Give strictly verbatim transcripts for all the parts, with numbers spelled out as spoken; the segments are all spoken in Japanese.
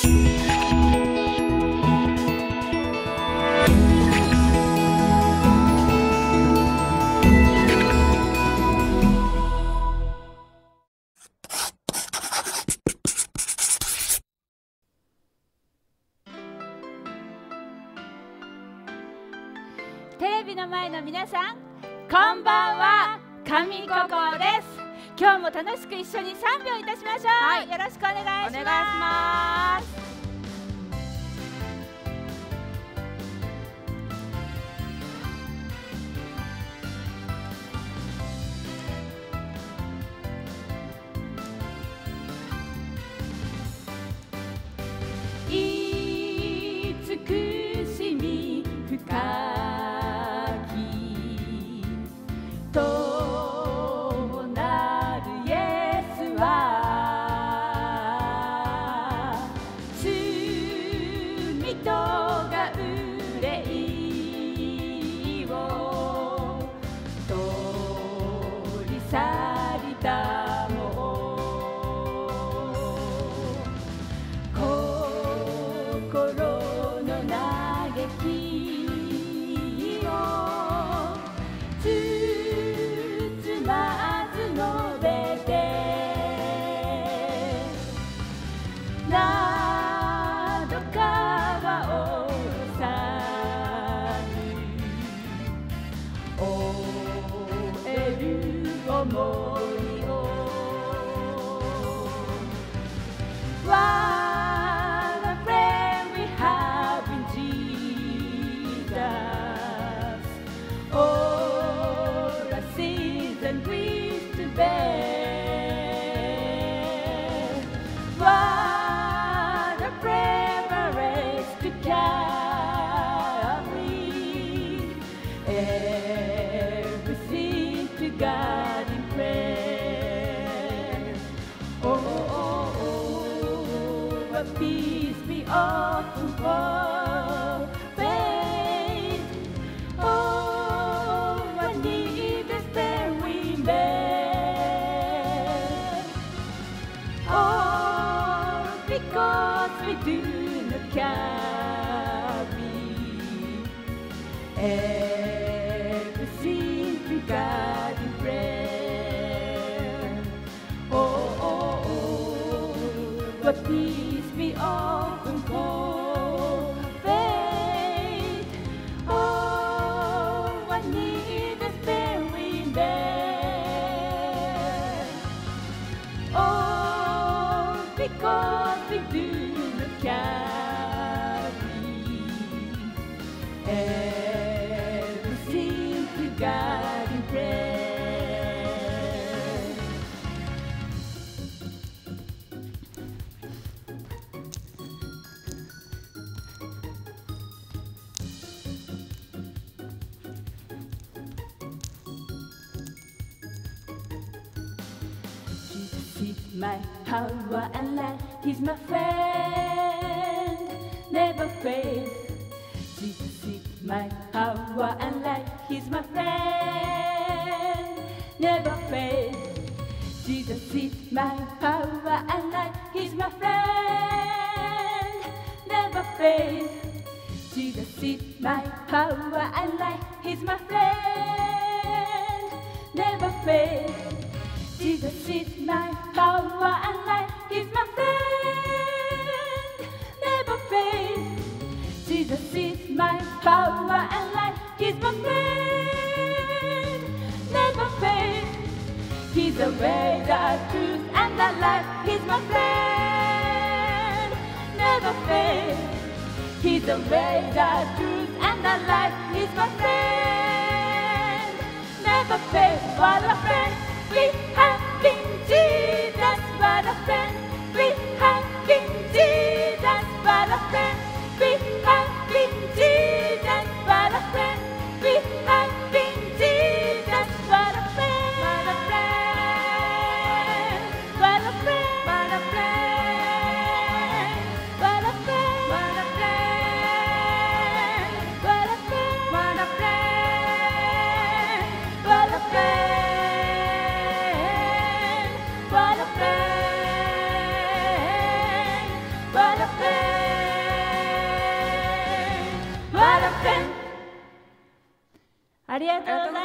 テレビの前の皆さん、こんばんは、神ココです。今日も楽しく一緒に賛美をいたしましょう。はい、よろしくお願いします。お願いします。慈しみ深い My power and light, He's my friend, never fail. Jesus is my power and light, He's my friend, never fail. Jesus is my power and light, He's my friend, never fail. Jesus is my power and light, He's my friend, never fail. Jesus is my power and light, He's my friend, never fail. Jesus is my power and light, He's my friend, never fail. He's the way, the truth, and the life, He's my friend, never fail. He's the way, the truth, and the life, He's my friend, never fail. What a friend we have been, Jesus, what a friend we have been, Jesus, what a friend we have been, Jesus, what a friend we have been, Jesus, what a friend, what a friend, what a friend, what a friend, what a friend, what a friend, what a friend, what a friend, what a friend. What a friend, ありがとうございました。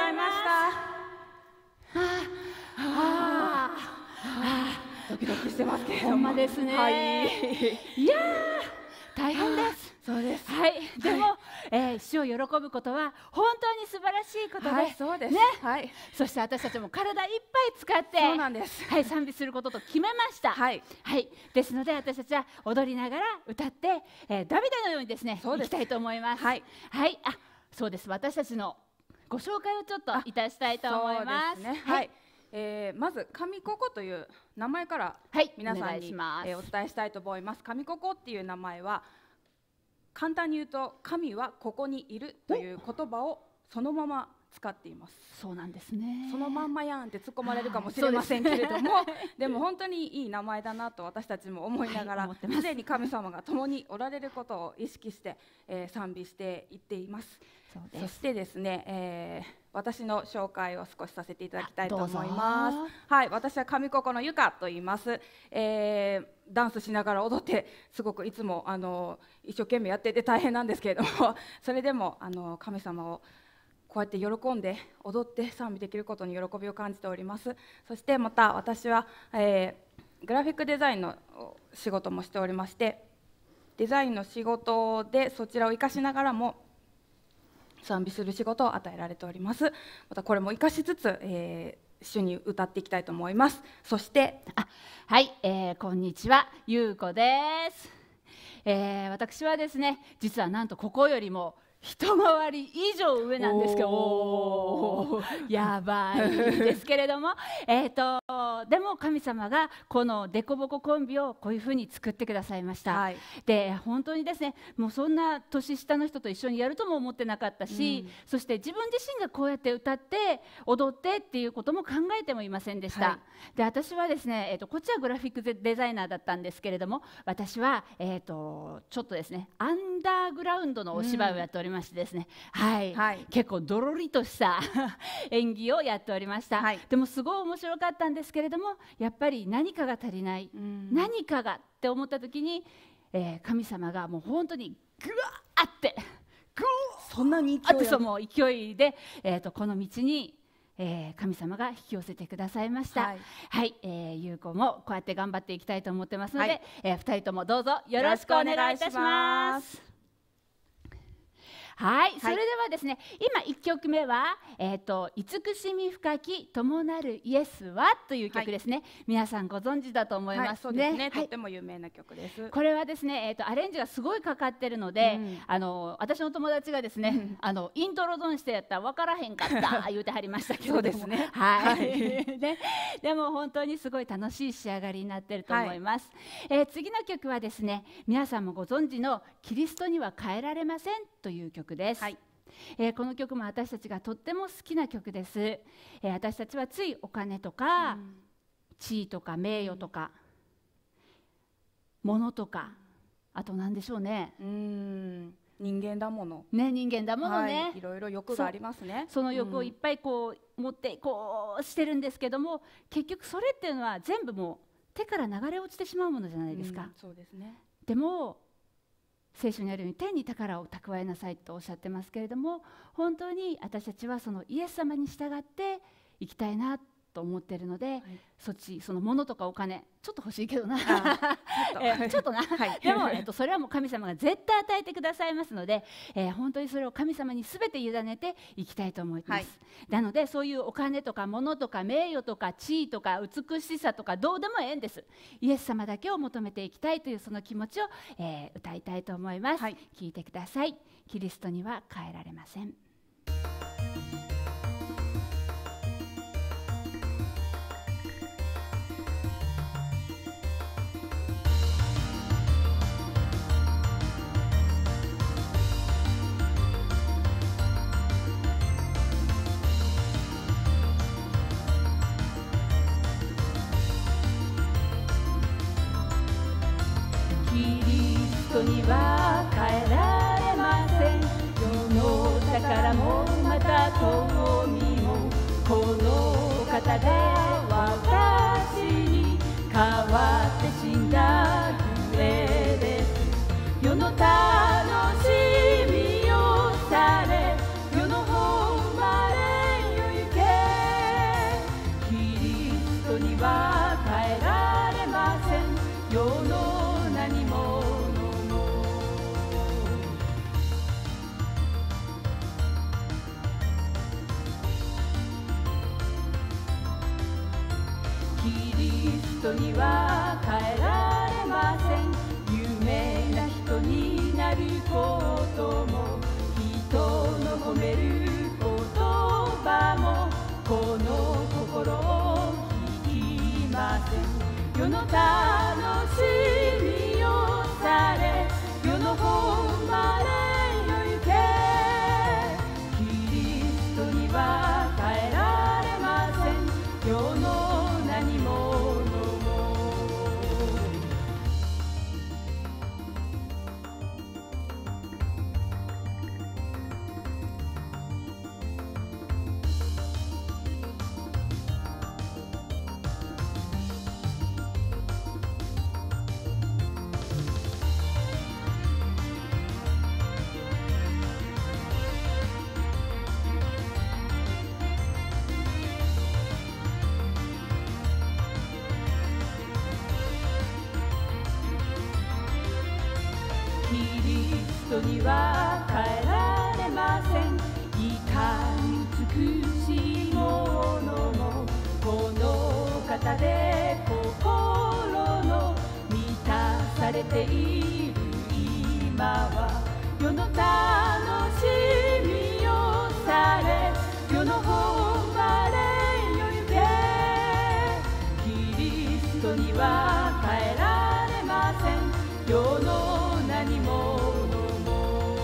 はあ、はあ、ドキドキしてますけれども。 ほんまですね。 はい、 いやー、大変です。 そうです。 はい、でも、えー、主を喜ぶことは本当に素晴らしいことで、 はい、そうです。 ね、 はい。 そして私たちも体いっぱい使って、 そうなんです。 はい、賛美することと決めました。 はい。 はい、ですので私たちは踊りながら歌って、えー、ダビデのようにですね、行きたいと思います。 はい。 はい、あ、そうです。私たちのご紹介をちょっといたしたいと思います。 そうですね。はい。えー、まず神ここという名前から皆さんに、はい、えー、お伝えしたいと思います。神ここっていう名前は簡単に言うと神はここにいるという言葉をそのまま使っています。 そうなんですね。 そのまんまやんって突っ込まれるかもしれませんけれども、でも本当にいい名前だなと私たちも思いながら、すでに神様が共におられることを意識して、えー、賛美していっています。そうです。そしてですね、えー、私の紹介を少しさせていただきたいと思います。はい、私は神ここのゆかと言います。えー、ダンスしながら踊ってすごくいつもあの一生懸命やってて大変なんですけれども、それでもあの神様をこうやって喜んで踊って賛美できることに喜びを感じております。そしてまた私は、えー、グラフィックデザインの仕事もしておりまして、デザインの仕事でそちらを生かしながらも賛美する仕事を与えられております。またこれも生かしつつ、えー、主に歌っていきたいと思います。そしてあ、はい、えー、こんにちは、ゆうこです。えー、私はですね、実はなんとここよりも一回り以上上なんですけど、おーやばいですけれどもえーとでも神様がこのデコボココンビをこういうふうに作ってくださいました、はい、で本当にですね、もうそんな年下の人と一緒にやるとも思ってなかったし、うん、そして自分自身がこうやって歌って踊ってっていうことも考えてもいませんでした、はい、で私はですね、えーとこっちはグラフィックデザイナーだったんですけれども、私は、えーとちょっとですねアンダーグラウンドのお芝居をやっておりましてですね、うん、はい、はい、結構ドロリとした演技をやっておりました、はい、でもすごい面白かったんですけれども、やっぱり何かが足りない、うん、何かがって思った時に、えー、神様がもう本当にグワーってグワーそんなに勢いその勢いで、えー、とこの道に、えー、神様が引き寄せてくださいました。はい、はい、えー、ゆうこもこうやって頑張っていきたいと思ってますので、はい、えー、ふたりともどうぞよろしくお願いいたします。はい、はい、それではですね、今いっきょくめは、えーと、慈しみ深き友なるイエスはという曲ですね、はい、皆さんご存知だと思いますね、はい、 そうですね、はい、とっても有名な曲です。 これはですね、えーと、アレンジがすごいかかってるので、うん、あの私の友達がですね、うん、あのイントロドンしてやったら分からへんかった言うてはりましたけどそうですね、はい、で, でも本当にすごい楽しい仕上がりになってると思います、はい、えー、次の曲はですね、皆さんもご存知のキリストには変えられませんという曲です、はい、えー、この曲も私たちがとっても好きな曲です、えー、私たちはついお金とか、うん、地位とか名誉とか、うん、物とか、あと何でしょうね、 うーん、人間だものね、人間だものね、 はい、いろいろ欲がありますね。 そ, その欲をいっぱいこう持ってこうしてるんですけども、結局それっていうのは全部もう手から流れ落ちてしまうものじゃないですか、うん、 そうですね。 でも聖書にあるように天に宝を蓄えなさいとおっしゃってますけれども、本当に私たちはそのイエス様に従っていきたいなと思っているので、はい、そっちその物とかお金ちょっと欲しいけどなちょっと、えー、ちょっとな、はい、でも、えー、とそれはもう神様が絶対与えてくださいますので、えー、本当にそれを神様に全て委ねていきたいと思います、はい、なのでそういうお金とか物とか名誉とか地位とか美しさとかどうでもええんです。イエス様だけを求めていきたいというその気持ちを、えー、歌いたいと思います、はい、聞いてください。キリストには変えられません。人には変えられません。世の宝もまた富もこの方で私に代わって死んだゆえです。世の楽しみをされ世の誉トには変えられません。有名な人になることも、人の褒める言葉も、この心を引きません。世の楽しみをされ、世の誉れよ行け。キリストには変えられません。世の何者も。キリストには変えられません。いかに美しいものも、この方で心の満たされている今は、世の楽しみをされ、世の誉れよ行け。キリストには変えられません。世の何者も。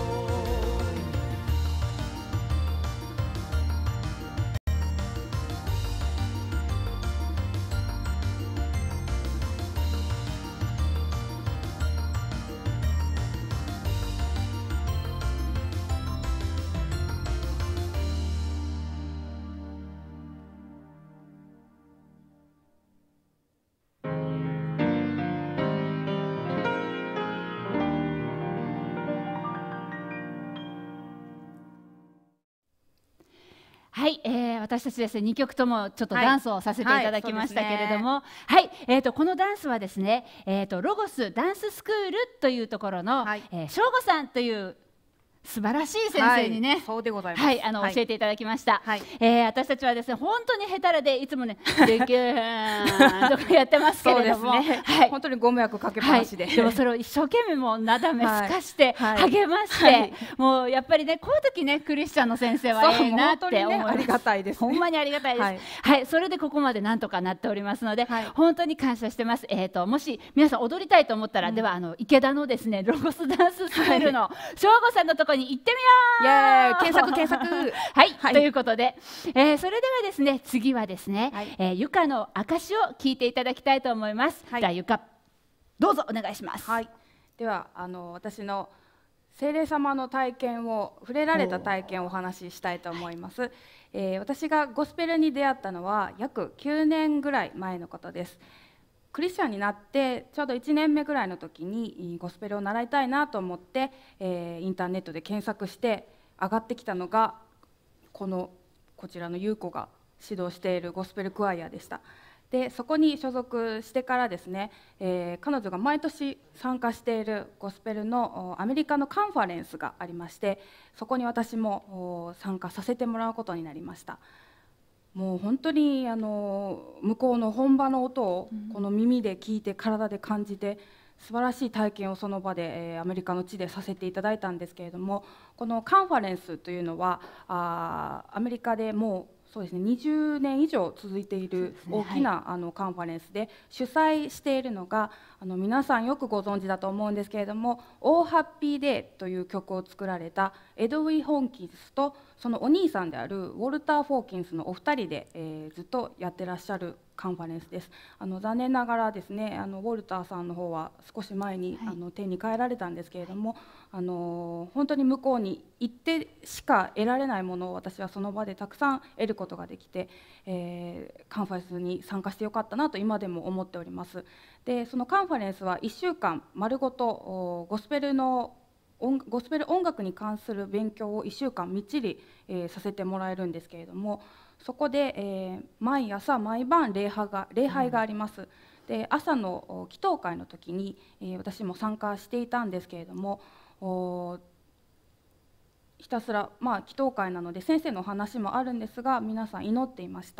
はい、えー、私たちですねにきょくともちょっとダンスをさせていただきましたけれども、はい、はい、えー、とこのダンスはですね、えー、とロゴスダンススクールというところの、はい、えー、しょうごさんという素晴らしい先生にね、はい、 そうでございます。 はい、あの、はい、教えていただきました。 はい、 えー、私たちはですね、本当に下手らでいつもね、できーんとかやってますけれども、 ね、はい、本当にご迷惑かけっぱなしで、はい、 でもそれを一生懸命もうなだめすかして、はい、励まして、はい、もうやっぱりね、こういう時ね、クリスチャンの先生はええなって思います。 ね、ありがたいです、ね。 ほんまにありがたいです。はい、はい、それでここまでなんとかなっておりますので、はい、本当に感謝してます。えっともし皆さん踊りたいと思ったら、うん、ではあの池田のですね、ロゴスダンススクールのしょうごさんのところに行ってみよう。 イエーイ、検索検索はい、はい、ということで、えー、それではですね、次はですね、はい、えー、ゆかの証を聞いていただきたいと思います。はい、じゃあゆか、どうぞお願いします。 はい、ではあの私の聖霊様の体験を触れられた体験をお話ししたいと思います。えー、私がゴスペルに出会ったのは約きゅうねんぐらい前のことです。クリスチャンになってちょうどいちねんめぐらいの時にゴスペルを習いたいなと思って、えー、インターネットで検索して上がってきたのがこのこちらの優子が指導しているゴスペルクワイアでした。でそこに所属してからですね、えー、彼女が毎年参加しているゴスペルのアメリカのカンファレンスがありまして、そこに私も参加させてもらうことになりました。もう本当にあの向こうの本場の音をこの耳で聞いて体で感じて素晴らしい体験をその場で、えー、アメリカの地でさせていただいたんですけれども、このカンファレンスというのはあアメリカでもうそうですね、にじゅうねん以上続いている大きな、ね、はい、あのカンファレンスで主催しているのがあの皆さんよくご存知だと思うんですけれども「オーハッピーデー」という曲を作られたエドウィ・ホンキンスとそのお兄さんであるウォルター・フォーキンスのお二人で、えー、ずっとやってらっしゃるカンファレンスです。あの残念ながらですね、あのウォルターさんの方は少し前に、はい、あの手に変えられたんですけれども、あの本当に向こうに行ってしか得られないものを私はその場でたくさん得ることができて、えー、カンファレンスに参加してよかったなと今でも思っております。でそのカンファレンスはいっしゅうかん丸ごとゴスペルのゴスペル音楽に関する勉強をいっしゅうかんみっちり、えー、させてもらえるんですけれども、そこで、えー、毎朝毎晩礼拝が、礼拝があります。で朝の祈祷会の時に、えー、私も参加していたんですけれども、ひたすら、まあ、祈祷会なので先生のお話もあるんですが皆さん祈っていました。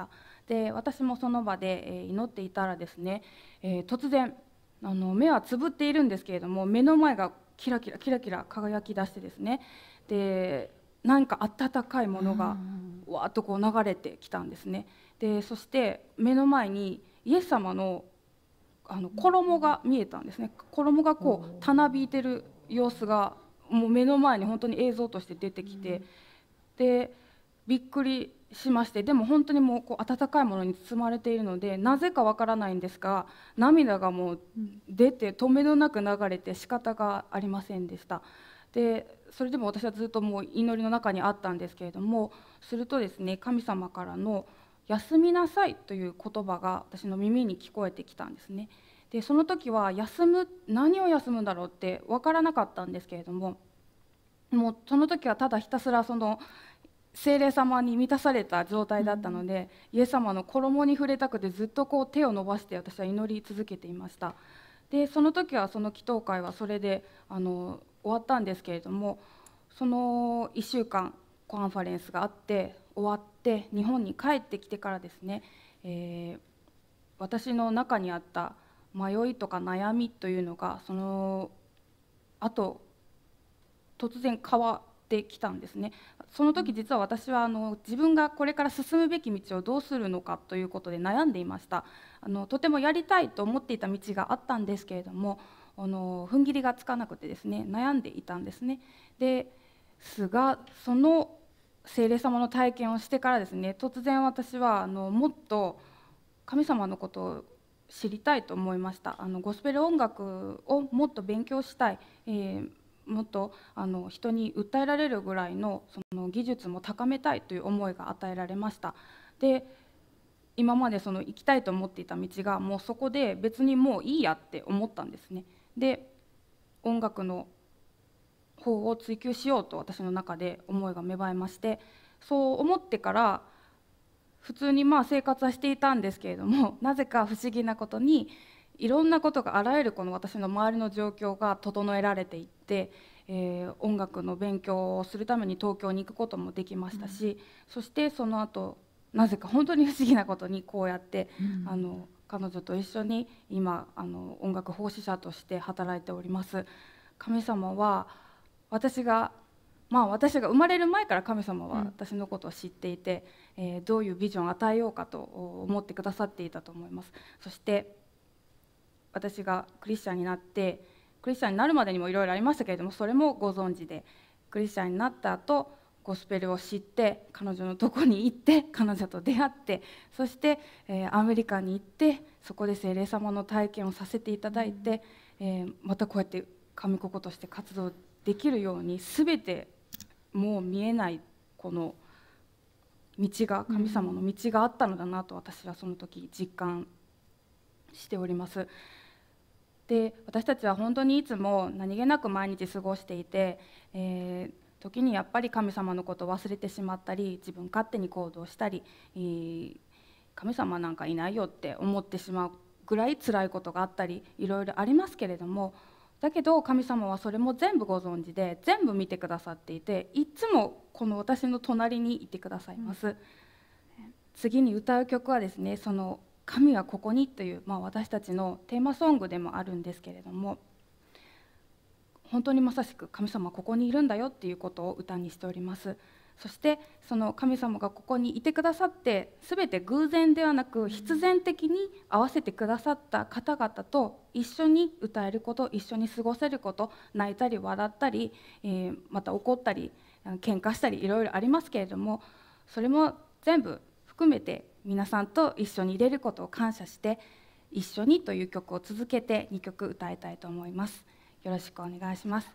で私もその場で、えー、祈っていたらですね、えー、突然あの目はつぶっているんですけれども、目の前がキラキラキラキラ輝き出してですね、で何か温かいものがわーっとこう流れてきたんですね。でそして目の前にイエス様のあの衣が見えたんですね。衣がこうたなびいてる様子がもう目の前に本当に映像として出てきて、でびっくりしまして、でも本当にもうこう温かいものに包まれているので、なぜかわからないんですが涙がもう出て止めどなく流れて仕方がありませんでした。でそれでも私はずっともう祈りの中にあったんですけれども、するとですね、神様からの休みなさいという言葉が私の耳に聞こえてきたんですね。でその時は休む何を休むんだろうって分からなかったんですけれども、もうその時はただひたすらその聖霊様に満たされた状態だったので、うん、イエス様の衣に触れたくてずっとこう手を伸ばして私は祈り続けていました。でその時はその祈祷会はそれであの終わったんですけれども、そのいっしゅうかんコンファレンスがあって終わって日本に帰ってきてからですね、えー、私の中にあった迷いとか悩みというのがそのあと突然変わってきたんですね。その時実は私はあの自分がこれから進むべき道をどうするのかということで悩んでいました。あのとてもやりたいと思っていた道があったんですけれども、あの踏ん切りがつかなくてですね悩んでいたんですね。ですがその聖霊様の体験をしてからですね、突然私はあのもっと神様のことを知りたいと思いました。あのゴスペル音楽をもっと勉強したい、えー、もっとあの人に訴えられるぐらいのその技術も高めたいという思いが与えられました。で今までその行きたいと思っていた道がもうそこで別にもういいやって思ったんですね。で音楽の方を追求しようと私の中で思いが芽生えまして、そう思ってから普通にまあ生活はしていたんですけれども、なぜか不思議なことにいろんなことがあらゆるこの私の周りの状況が整えられていって、えー、音楽の勉強をするために東京に行くこともできましたし、うん、そしてその後なぜか本当に不思議なことにこうやって、うん、あの彼女と一緒に今あの音楽奉仕者として働いております。神様は私がまあ私が生まれる前から神様は私のことを知っていて、うん、えー、どういうビジョンを与えようかと思ってくださっていたと思います。そして私がクリスチャンになってクリスチャンになるまでにもいろいろありましたけれども、それもご存知で、クリスチャンになった後ゴスペルを知って彼女のとこに行って彼女と出会って、そして、えー、アメリカに行ってそこで聖霊様の体験をさせていただいて、えー、またこうやって神子として活動できるように、全てもう見えないこの道が神様の道があったのだなと私はその時実感しております。で私たちは本当にいつも何気なく毎日過ごしていて、えー、時にやっぱり神様のことを忘れてしまったり自分勝手に行動したり、えー、神様なんかいないよって思ってしまうぐらい辛いことがあったりいろいろありますけれども、だけど神様はそれも全部ご存知で全部見てくださっていて、いつもこの私の隣にいてくださいます、うん、次に歌う曲はですね、その神はここにという、まあ、私たちのテーマソングでもあるんですけれども、本当にまさしく神様はここにいるんだよっていうことを歌にしております。そしてその神様がここにいてくださって、全て偶然ではなく必然的に合わせてくださった方々と一緒に歌えること、一緒に過ごせること、泣いたり笑ったり、えー、また怒ったり喧嘩したりいろいろありますけれども、それも全部含めて皆さんと一緒にいれることを感謝して、一緒にという曲を続けてにきょく歌いたいと思います。よろしくお願いします。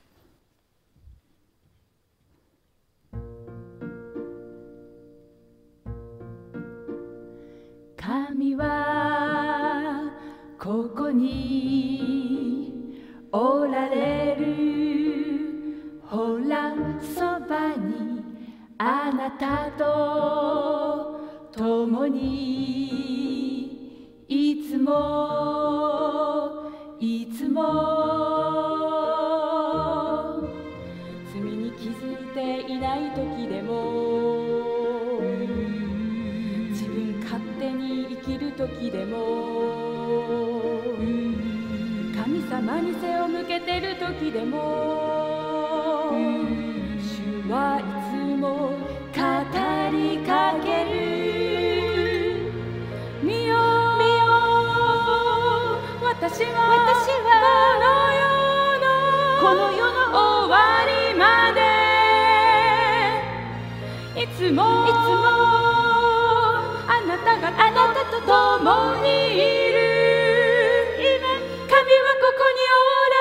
神はここにおられる、ほらそばにあなたと共に、いつもいつも罪に気づいていない時でも自分勝手時でも神様に背を向けてる時でも主はいつも語りかける。見よう見よう、私は私はこの世のこの世の終わりまでいつもいつもあなたがあなたと共にいる。神はここにおら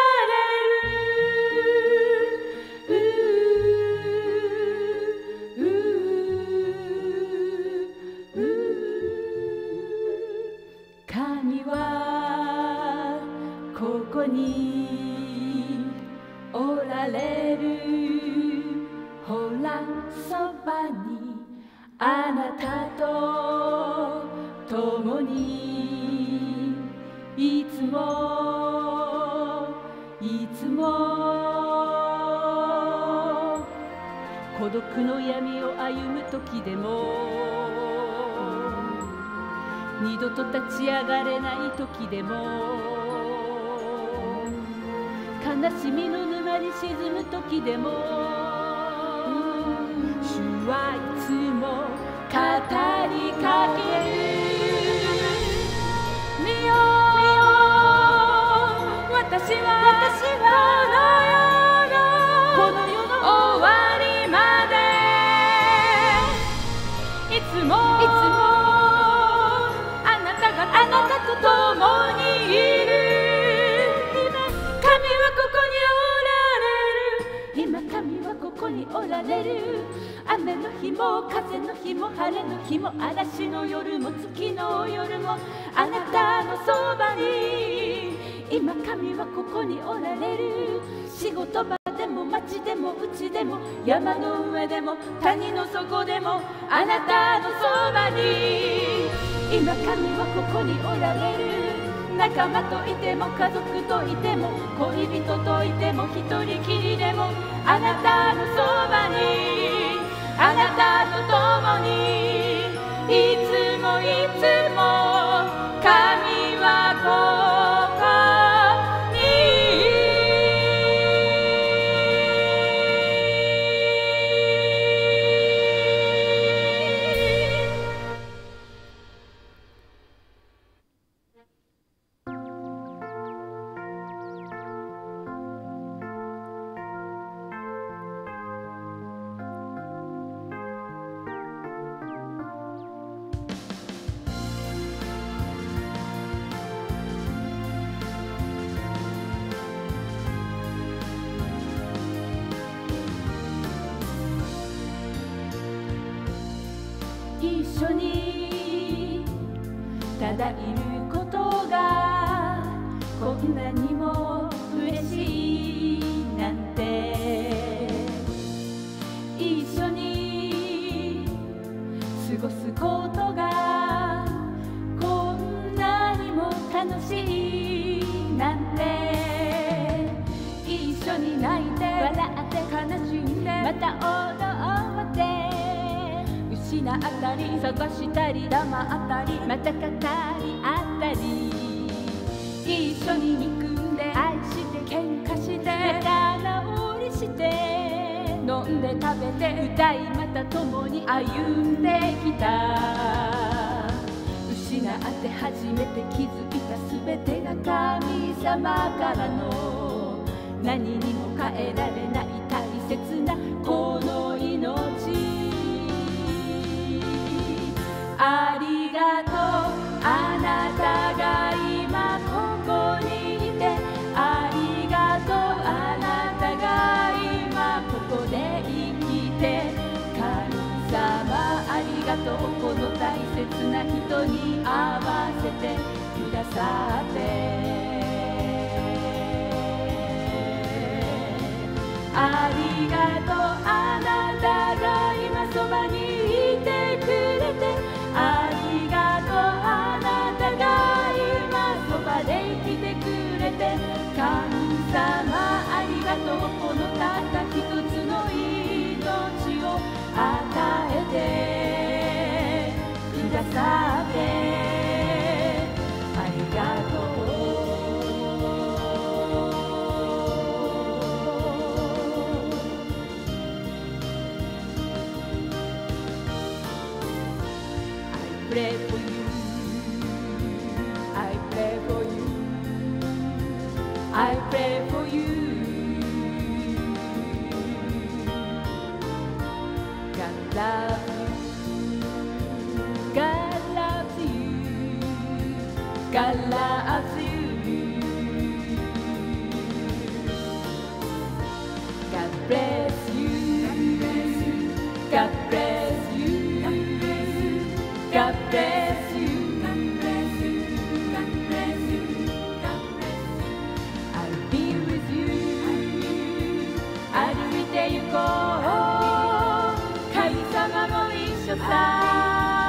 れる。神はここにおられる。ほらそばにあなたと共にいつもいつも孤独の闇を歩む時でも二度と立ち上がれない時でも悲しみの沼に沈む時でも主はいつも語りかける。見よう見よう、私は私はこの世の終わりまでいつもいつもあなたがあなたと共にいる。神はここにおられる。今神はここにおられる。雨の日も風の日も晴れの日も嵐の夜も月の夜もあなたのそばに今神はここにおられる。仕事場でも街でも家でも山の上でも谷の底でもあなたのそばに今神はここにおられる。仲間といても家族といても恋人といても一人きりでもあなたのそばにあなたと共にいつもいつも神はここに一緒にただいることがこんなにも嬉しいなんて一緒に過ごすことがこんなにも楽しいなんて一緒に泣いて笑って悲しんでまた踊って失ったり探したり黙ったりまた語り合ったり一緒に憎んで愛して喧嘩して仲直りして飲んで食べて歌いまた共に歩んできた失って初めて気づいた全てが神様からの何にも変えられない大切なこの命ありがとうあなたが今ここにいてありがとうあなたが今ここで生きて神様ありがとうこの大切な人に合わせてくださってありがとうあなたが今そばにいてくれてありがとうあなたが今そばで生きてくれて神様ありがとうこのたった一つの命を与えてくださって pray for you. I pray for you. I pray for you. God loves you. God loves you. God loves you. God bless you. God bless you. God bless you. God bless you. God bless you. God bless you. I'll be with you.歩いて行こう。神様も一緒さ。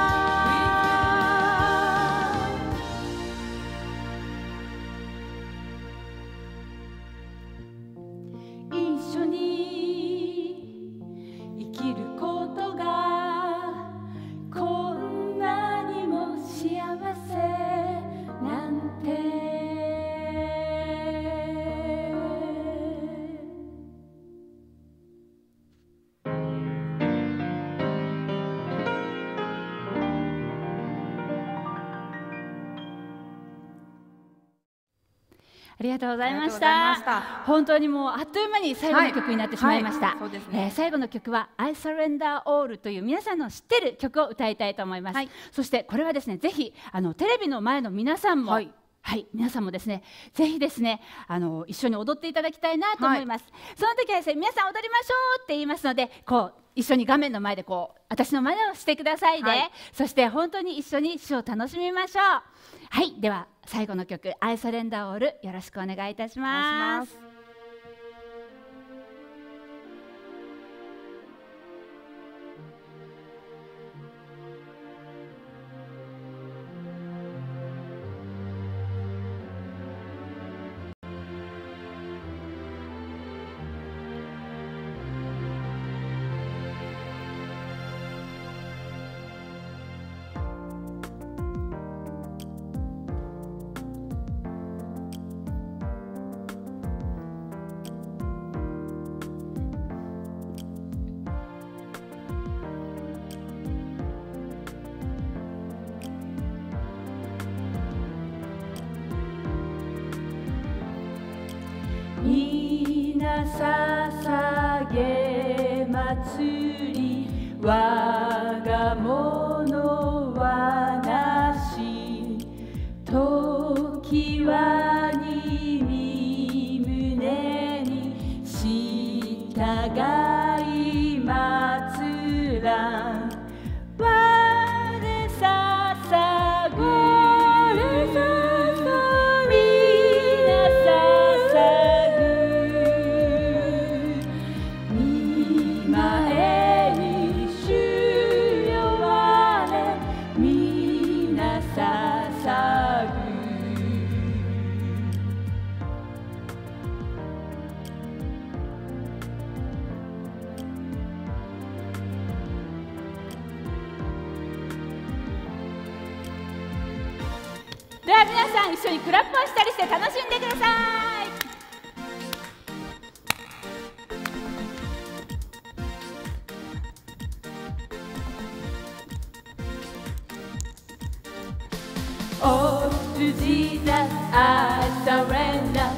一緒に生きることがこんなにも幸せなんて。 ありがとうございました。本当にもうあっという間に最後の曲になってしまいました。最後の曲は I Surrender All という皆さんの知ってる曲を歌いたいと思います。はい、そしてこれはですね、ぜひあのテレビの前の皆さんも、はい、はい、皆さんもですね、ぜひですね、あの一緒に踊っていただきたいなと思います。はい、その時はですね、皆さん踊りましょうって言いますので、こう一緒に画面の前でこう私の真似をしてくださいね。はい、そして本当に一緒に詩を楽しみましょう。はい、では最後の曲 I Surrender All よろしくお願いいたします。皆捧げ祭り我が物はなし時はに身胸に従い祭らん我捧ぐでは皆さん一緒にクラップをしたりして楽しんでください。Oh, to Jesus I surrender.